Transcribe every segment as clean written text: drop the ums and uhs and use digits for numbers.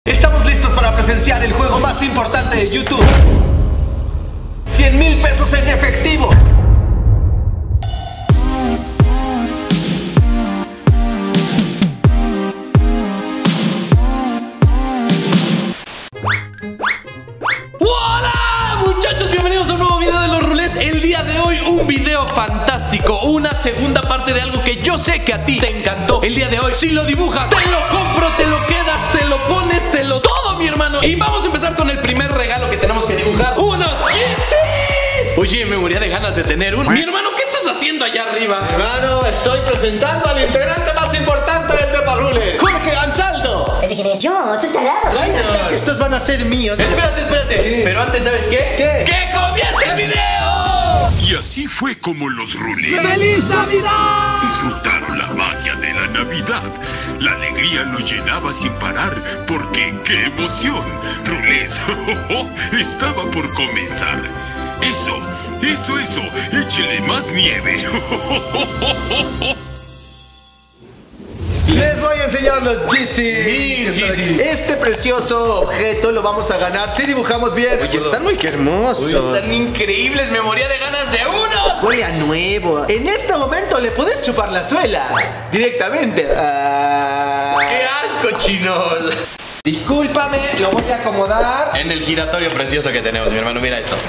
Estamos listos para presenciar el juego más importante de YouTube. 100,000 pesos en efectivo. ¡Hola, muchachos! Bienvenidos a un nuevo video de los Rulés. El día de hoy un video fantástico, una segunda parte de algo que yo sé que a ti te encantó. El día de hoy, si lo dibujas, te lo compro, te lo quedas, te lo pones, te lo todo, mi hermano. Y vamos a empezar con el primer regalo que tenemos que dibujar. ¡Unos Yeezys! Oye, me moría de ganas de tener uno. Mi hermano, ¿qué estás haciendo allá arriba? Hermano, estoy presentando al integrante más importante del Pepa Ruler, Jorge Ansaldo. ¿Ese quién es? Yo, sos tarado. Estos van a ser míos. Espérate. Pero antes, ¿sabes qué? ¿Qué? ¡Que comience el video! Y así fue como los Rulés ¡Feliz Navidad! disfrutaron la magia de la Navidad. La alegría los llenaba sin parar, porque ¡qué emoción! Rulés estaba por comenzar. Eso, échele más nieve. Les voy a enseñar los Yeezys. Yeezys. Este precioso objeto lo vamos a ganar si dibujamos bien. Oye, están muy hermosos. Están increíbles, me moría de ganas de uno. Huele a nuevo. En este momento le puedes chupar la suela directamente. ¡Qué asco, chinos! Discúlpame, lo voy a acomodar. En el giratorio precioso que tenemos, mi hermano, mira esto.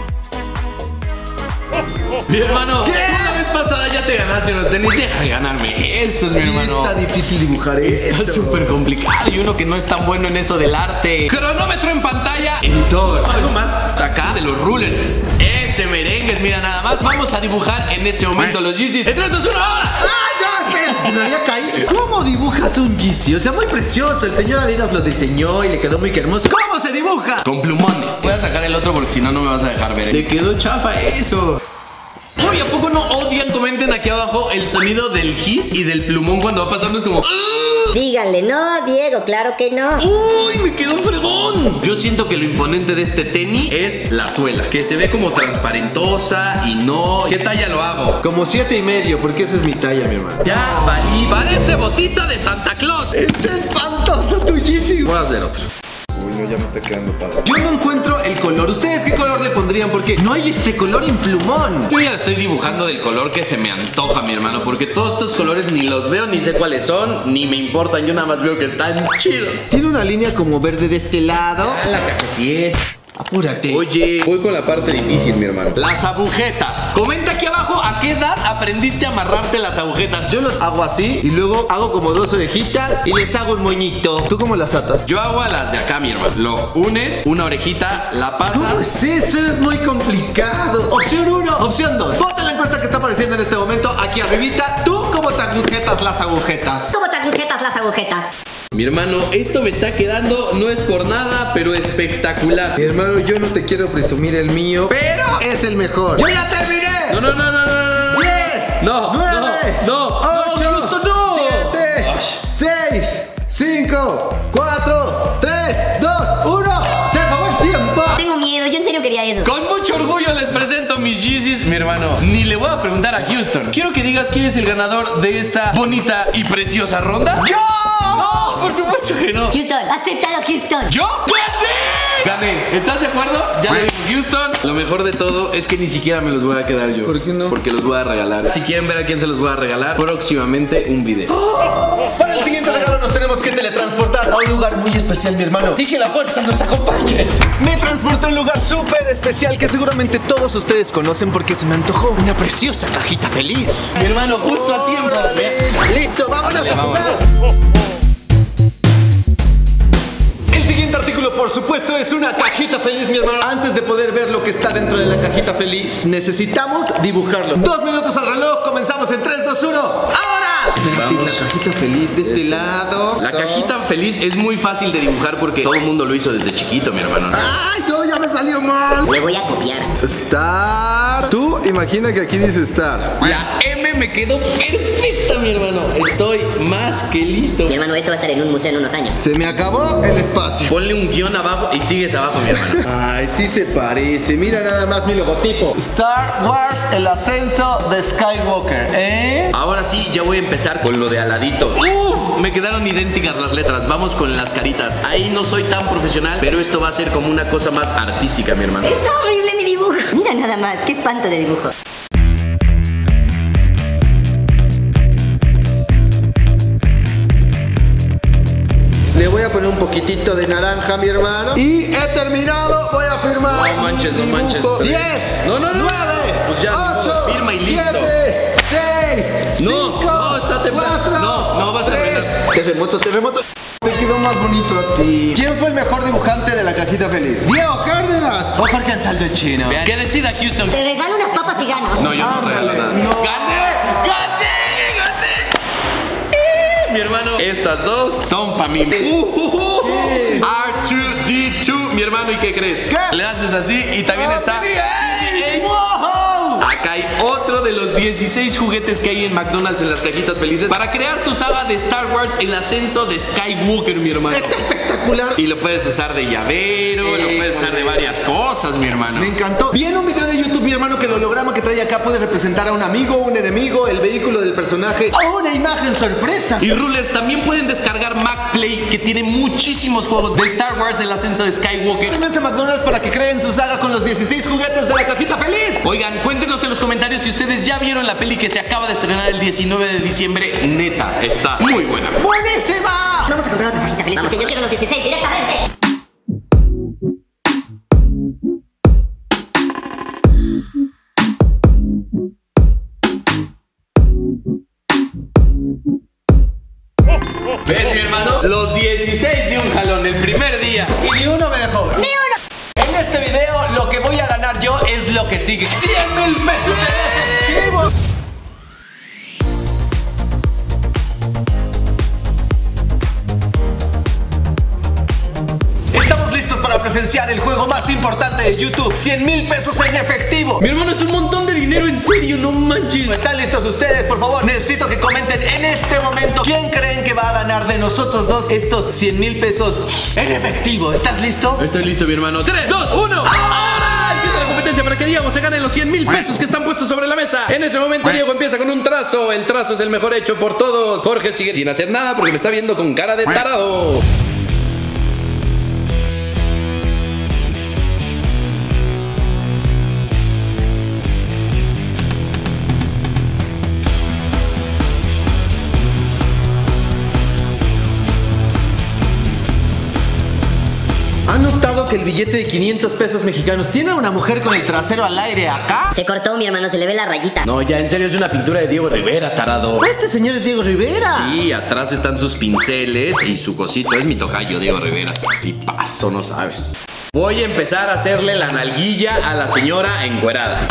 Mi hermano, ¿qué? La vez pasada ya te ganaste unos tenis. Deja de ganarme estos, mi hermano. Está difícil dibujar esto. Está súper complicado. Y uno que no es tan bueno en eso del arte. Cronómetro en pantalla. Editor. Algo más acá de los rulers. Ese merengues, mira nada más. Vamos a dibujar en ese momento los Yeezys. En 3, 2, 1, ahora. Se me había caído. ¿Cómo dibujas un Yeezy? O sea, muy precioso. El señor Adidas lo diseñó y le quedó muy hermoso. ¿Cómo se dibuja? Con plumones. Voy a sacar el otro porque si no, no me vas a dejar ver. Te quedó chafa eso. Uy, ¿a poco no odian? Comenten aquí abajo el sonido del gis y del plumón cuando va pasando. Es como... Díganle, no, Diego, claro que no. ¡Uy, me quedó fregón! Yo siento que lo imponente de este tenis es la suela, que se ve como transparentosa y no... ¿Qué talla lo hago? Como 7,5, porque esa es mi talla, mi hermano. Ya valí. Parece botita de Santa Claus. Está espantoso tu Yeezy. Voy a hacer otro. Uy, no, ya me está quedando padre. Yo no encuentro el color. ¿Ustedes qué color le pondrían? Porque no hay este color en plumón. Yo ya estoy dibujando del color que se me antoja, mi hermano, porque todos estos colores ni los veo, ni sé cuáles son, ni me importan. Yo nada más veo que están chidos. Tiene una línea como verde de este lado. La cajetea. Apúrate. Oye, voy con la parte difícil, mi hermano. Las agujetas. Comenta aquí abajo a qué edad aprendiste a amarrarte las agujetas. Yo los hago así y luego hago como 2 orejitas y les hago un moñito. ¿Tú cómo las atas? Yo hago a las de acá, mi hermano. Lo unes, una orejita, la pasas. ¿Cómo es eso? Es muy complicado. Opción 1, opción 2. Vota en la encuesta que está apareciendo en este momento aquí arribita. ¿Tú cómo te agujetas las agujetas? ¿Cómo te agujetas las agujetas? Mi hermano, esto me está quedando, no es por nada, pero espectacular. Mi hermano, yo no te quiero presumir el mío, pero es el mejor. ¡Yo ya terminé! No. 10, No, 9, no, 8, justo no. 7, 6, 5, 4, 3, 2, 1. ¡Se acabó el tiempo! Tengo miedo, yo en serio quería eso. Con mucho orgullo les presento mis Yeezys, mi hermano. Ni le voy a preguntar a Houston. Quiero que digas quién es el ganador de esta bonita y preciosa ronda. ¡Yo! No, por supuesto que no. Houston, acéptalo, Houston. ¿Yo? Gané. ¿Estás de acuerdo? Ya le digo, Houston. Lo mejor de todo es que ni siquiera me los voy a quedar yo. ¿Por qué no? Porque los voy a regalar. Si quieren ver a quién se los voy a regalar, próximamente un video. Para el siguiente regalo nos tenemos que teletransportar a un lugar muy especial, mi hermano. Y que la fuerza nos acompañe. Me transporté a un lugar súper especial que seguramente todos ustedes conocen porque se me antojó una preciosa cajita feliz. Mi hermano, justo a tiempo. ¡Órale! Listo, vámonos a jugar. El siguiente artículo, por supuesto, es una cajita feliz, mi hermano. Antes de poder ver lo que está dentro de la cajita feliz, necesitamos dibujarlo. 2 minutos al reloj, comenzamos en 3, 2, 1. ¡Ahora! La cajita feliz de este lado. La cajita feliz es muy fácil de dibujar porque todo el mundo lo hizo desde chiquito, mi hermano. ¡Ay, no! Ya me salió mal. Le voy a copiar. Star. Tú imagina que aquí dice Star. La M me quedó perfecta, mi hermano. Estoy más que listo. Mi hermano, esto va a estar en un museo en unos años. Se me acabó el espacio. Ponle un guión abajo y sigues abajo, mi hermano. Ay, sí se parece. Mira nada más mi logotipo. Star Wars, el ascenso de Skywalker, ¿eh? Ahora sí, ya voy a empezar con lo de aladito. Uf, me quedaron idénticas las letras. Vamos con las caritas. Ahí no soy tan profesional, pero esto va a ser como una cosa más artística, mi hermano. Está horrible mi dibujo. Mira nada más, qué espanto de dibujo. Le voy a poner un poquitito de naranja, mi hermano. Y he terminado. Voy a firmar. No manches, no dibujo. manches. 10, No, 9, Pues ya, 8, firma y listo. 7, 6, No, 5, no, está temblando. 4, No vas a 3. arruinar. Terremoto, terremoto. Te quedó más bonito a ti. ¿Quién fue el mejor dibujante de la cajita feliz? ¡Diego Cárdenas! ¿O Jorge Ansaldo el chino? Que decida Houston. Te regalo unas papas y gano. No, yo no regalo nada. no. ¡Gané! Mi hermano, estas dos son para mí. R2D2, mi hermano, ¿y qué crees? ¿Qué? Le haces así y también está. ¡Wow! Acá hay otro de los 16 juguetes que hay en McDonald's en las cajitas felices para crear tu saga de Star Wars, el ascenso de Skywalker, mi hermano. Está espectacular. Y lo puedes usar de llavero, lo puedes usar de varias cosas, mi hermano. Me encantó. Vi en un video de YouTube, mi hermano, que el holograma que trae acá puede representar a un amigo, un enemigo, el vehículo del personaje o una imagen sorpresa. Y rulers, también pueden descargar MacPlay, que tiene muchísimos juegos de Star Wars, el ascenso de Skywalker. Vénganse a McDonald's para que creen su saga con los 16 juguetes de la cajita feliz. Oigan, cuéntenos en los comentarios si ustedes ya vieron la peli que se acaba de estrenar el 19 de diciembre. Neta, está muy buena. ¡Buenísima! Vamos a comprar otra cajita feliz. Vamos, yo quiero los 16 directamente. ¿Ves, mi hermano? Los 16 de un jalón, el primer día. Y ni uno me dejó. ¡Ni uno! En este video lo que voy a ganar yo es lo que sigue. 100,000 pesos en efectivo. Estamos listos para presenciar el juego más importante de YouTube. 100,000 pesos en efectivo. Mi hermano, es un montón de dinero, en serio, no manches. ¿Están listos ustedes? Por favor, necesito que comenten en este momento quién creen que va a ganar de nosotros dos estos 100,000 pesos en efectivo. ¿Estás listo? Estoy listo, mi hermano. 3, 2, 1. ¡Ahora! Empieza la competencia para que Diego se gane los 100,000 pesos que están puestos sobre la mesa. En ese momento, Diego empieza con un trazo. El trazo es el mejor hecho por todos. Jorge sigue sin hacer nada porque me está viendo con cara de tarado. ¿Han notado que el billete de 500 pesos mexicanos tiene a una mujer con el trasero al aire acá? Se cortó, mi hermano, se le ve la rayita. No, ya en serio es una pintura de Diego Rivera, tarado. Este señor es Diego Rivera. Y atrás están sus pinceles y su cosito. Es mi tocayo, Diego Rivera. Tipazo, no sabes. Voy a empezar a hacerle la nalguilla a la señora encuerada.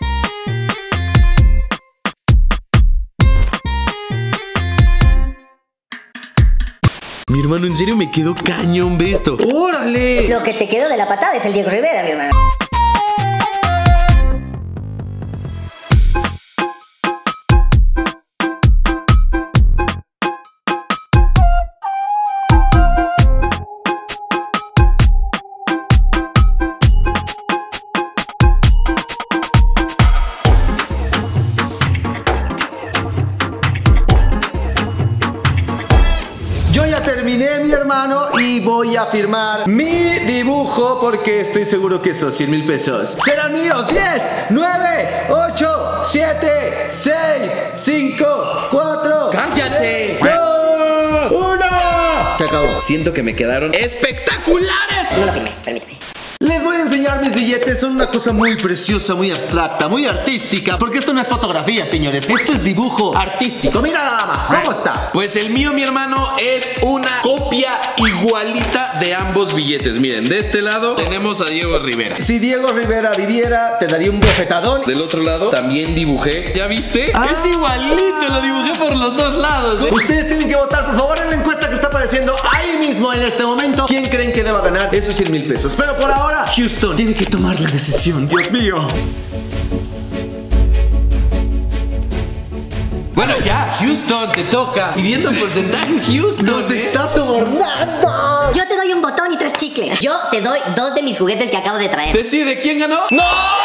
Mi hermano, en serio me quedó cañón, ve esto. ¡Órale! Lo que te quedó de la patada es el Diego Rivera, mi hermano. Yo ya terminé, mi hermano, y voy a firmar mi dibujo porque estoy seguro que esos 100,000 pesos serán míos. 10, 9, 8, 7, 6, 5, 4, ¡Cállate! 2, 1. Se acabó. Siento que me quedaron espectaculares. No lo firmé, permíteme. Les voy a enseñar mis billetes. Son una cosa muy preciosa, muy abstracta, muy artística. Porque esto no es fotografía, señores. Esto es dibujo artístico. Mira nada más. ¿Cómo está? Pues el mío, mi hermano, es una copia igualita de ambos billetes. Miren, de este lado tenemos a Diego Rivera. Si Diego Rivera viviera, te daría un bofetadón. Del otro lado también dibujé. ¿Ya viste? Es igualito, lo dibujé por los dos lados. Ustedes tienen que votar, por favor, en la encuesta que está apareciendo ahí mismo en este momento. ¿Quién creen que deba ganar esos 100,000 pesos? Pero por ahora, Houston tiene que tomar la decisión. Dios mío. Bueno, ya, Houston, te toca. Pidiendo porcentaje, Houston. ¡Nos está sobornando! Yo te doy un botón y 3 chicles. Yo te doy 2 de mis juguetes que acabo de traer. Decide quién ganó. ¡No!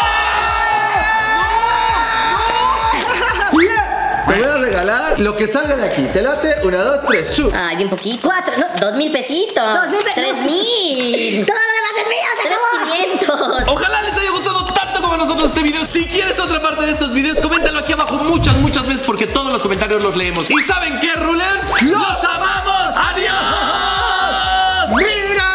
Te voy a regalar lo que salga de aquí. Te late, 1, 2, 3, shoot. Ay, un poquito. 4, no, 2,000 pesitos. 2,000 pesos. 3,000. Todo lo demás es mío, se acabó. 3,500. Ojalá les haya gustado tanto como a nosotros este video. Si quieres otra parte de estos videos, coméntalo aquí abajo muchas veces porque todos los comentarios los leemos. ¿Y saben qué, Rulers? ¡Los amamos! ¡Adiós! ¡Mira!